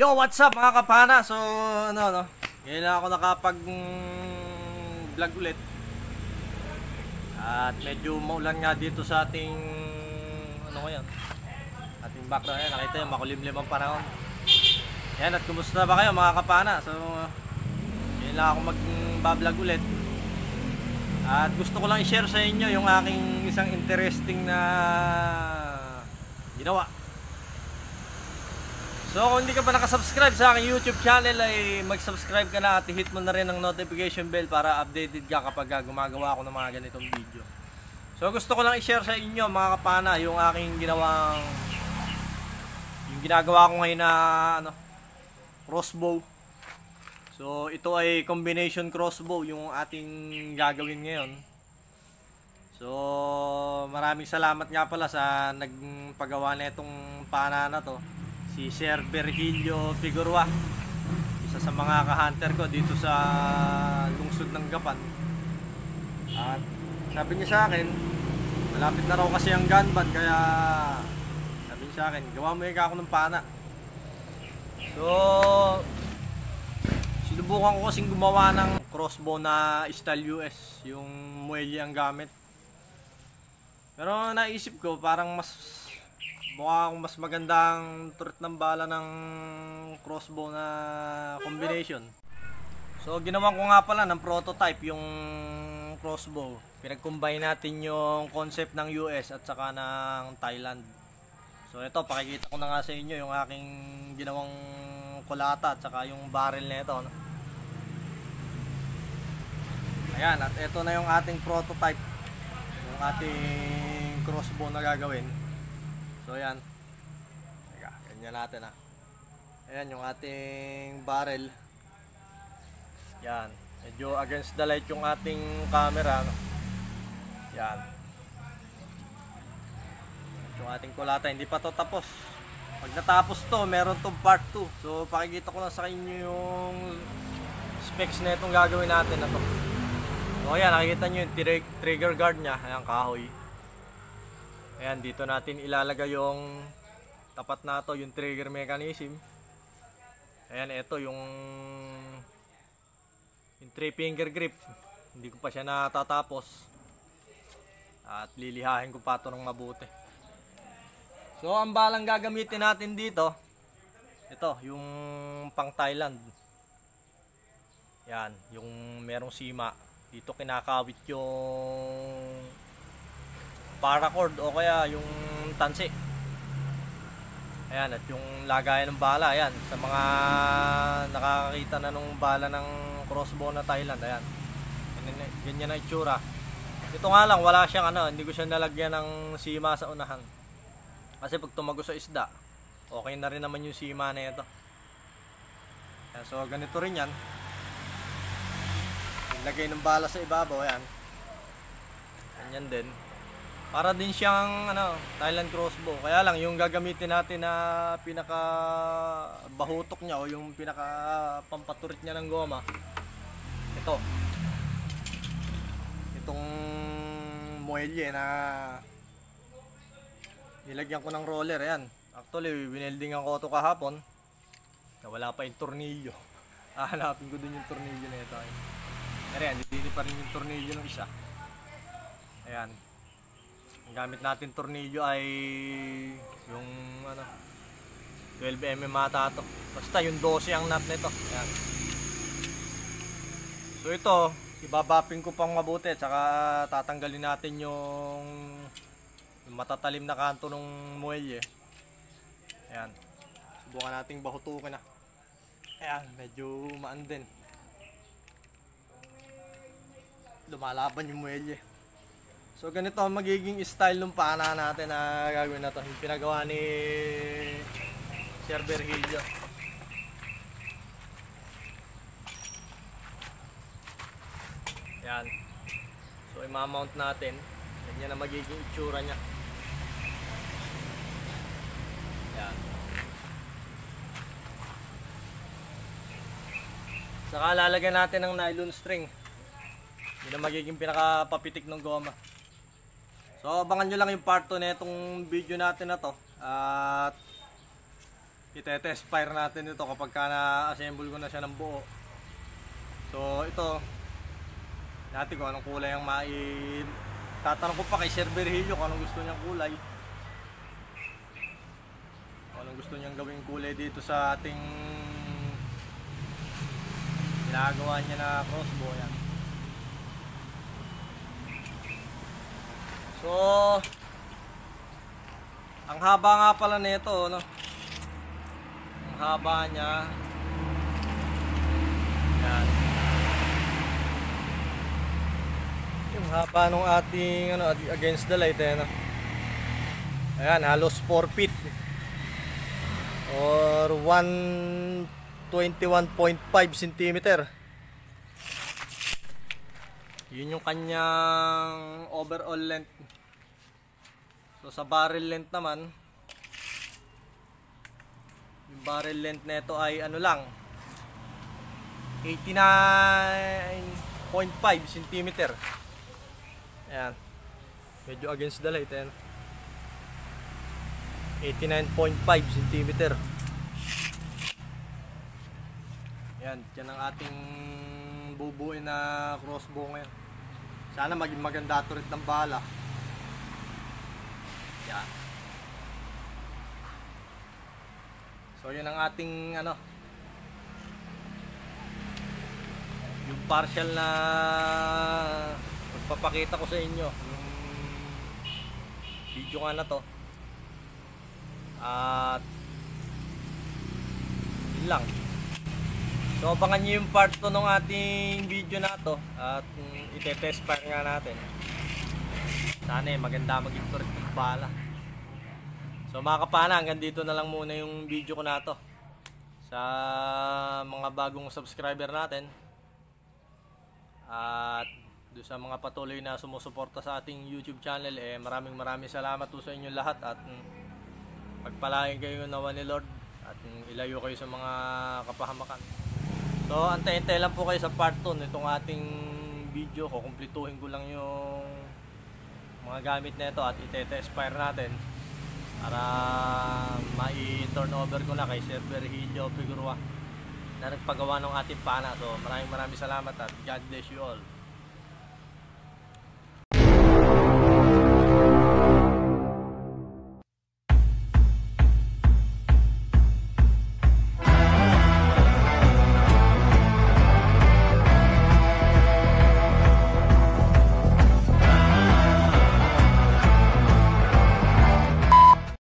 Yo, what's up mga kapana? So, ngayon lang ako nakapag-vlog ulit. At medyo maulan nga dito sa ating, ngayon? Ating background. Ayan, nakita nyo, makulimlim ang panahon. Yan, at kumusta ba kayo mga kapana? So, ngayon lang ako mag-vlog ulit. At gusto ko lang i-share sa inyo yung aking isang interesting na ginawa. So kung hindi ka pa nakasubscribe sa aking YouTube channel ay mag-subscribe ka na at hit mo na rin ang notification bell para updated ka kapag gumagawa ako ng mga ganitong video. So gusto ko lang i-share sa inyo mga kapana yung aking ginagawa ko ngayon na crossbow. So ito ay combination crossbow yung ating gagawin ngayon. So maraming salamat nga pala sa nagpagawa na itong pana na to. Si Sir Virgilio Figurua, isa sa mga ka-hunter ko dito sa lungsod ng Gapan. At sabi niya sa akin, malapit na raw kasi ang gun ban, kaya sabi niya sa akin, gawa mo ako ng pana. So sinubukan ko kasing gumawa ng crossbow na style US, yung muelye ang gamit. Pero naisip ko parang mukhang mas magandang turret ng bala ng crossbow na combination. So ginawa ko nga pala ng prototype yung crossbow. Pinag-combine natin yung concept ng US at saka ng Thailand. So ito, pakikita ko na nga sa inyo yung aking ginawang kulata at saka yung barrel na ito. Ayan, at ito na yung ating prototype, yung ating crossbow na gagawin. So ayan, ganyan natin ayan yung ating barrel. Yan, medyo against the light yung ating camera, yan yung ating kulata. Hindi pa to tapos. Pag natapos to, meron tong part 2. So pakikita ko lang sa inyo yung specs na itong gagawin natin na to. So ayan, nakikita nyo yung trigger guard nya. Ayan, kahoy. Ayan, dito natin ilalagay yung tapat na to, yung trigger mechanism. Ayan, ito yung 3 finger grip. Hindi ko pa siya natatapos. At lilihahin ko pa ito ng mabuti. So, ang balang gagamitin natin dito, ito, yung pang Thailand. Yan, yung merong sima. Dito kinakawit yung paracord o kaya yung tansi. Ayan, at yung lagayan ng bala, ayan, sa mga nakakakita na nung bala ng crossbow na Thailand, ayan, ganyan na itsura. Ito nga lang, wala siyang hindi ko siya nalagyan ng sima sa unahan kasi pag tumago sa isda, okay na rin naman yung sima na ito. Ayan, so ganito rin yan, ilagay ng bala sa ibabaw, ayan, ganyan din. Para din siyang Thailand crossbow. Kaya lang yung gagamitin natin na pinaka bahutok niya o yung pinaka pampaturit niya ng goma, itong muelye na nilagyan ko ng roller. Ayan, actually bineldingan ko ito kahapon na wala pa yung tornilyo. Hanapin ko dun yung tornilyo na ito. Ayan, hindi pa rin yung tornilyo ng isa. Ayan, ang gamit natin tornilyo ay yung 12mm ata ito. Basta yung 12 ang nut nito. Ayan. So ito, ibabaping ko pang mabuti at saka tatanggalin natin yung matatalim na kanto ng muelye. Ayan. Subukan nating bahutukin na. Ayan, medyo maan din. Lumalaban yung muelye. So ganito ang magiging style ng pana natin na gagawin na to. Yung pinagawa ni Sir Virgilio. Yan. So i-mount natin. Ganyan ang magiging itsura niya. Yan. Saka lalagyan natin ng nylon string. Yun ang magiging pinakapapitik ng goma. So abangan nyo lang yung part 2 na itong video natin na to. At Ite-test fire natin ito kapag ka na-assemble ko na siya ng buo. So ito, natin kung anong kulay ang tatanong ko pa kay Sir Virgilio kung anong gusto niyang kulay. Kung anong gusto niyang gawing kulay dito sa ating ginagawa niya na crossbow. Yan. So ang haba nga pala nito, no? Ang haba niya. Yan. Yung haba nung ating against the light, no? Ayan, halos 4 feet or 121.5 cm. Yun yung kanyang overall length. So sa barrel length naman, yung barrel length nito ay ano lang, 89.5 cm. Ayan, medyo against the light. Ayan, 89.5 cm. Yan, yan ang ating bubuin na crossbow ngayon. Sana maging maganda ito rin ng bala. Yan. So yun ang ating yung partial na magpapakita ko sa inyo yung video nga na to. At yun lang. So abangan nyo yung part 2 ng ating video na to. At ite-test fire nga natin. Sana maganda maging turret ng bala. So mga kapana, hanggang dito na lang muna yung video ko na to. Sa mga bagong subscriber natin. At doon sa mga patuloy na sumusuporta sa ating YouTube channel, maraming salamat po sa inyo lahat. At pagpalain kayo nawa ni Lord. At ilayo kayo sa mga kapahamakan. So antay-antay lang po kayo sa part 2 nitong ating video. Kukumplituhin ko lang yung mga gamit nito at ite-test fire natin para mai-turn over ko na kay Sir Virgilio Figueroa na nagpagawa ng ating pana. So maraming salamat at God bless you all.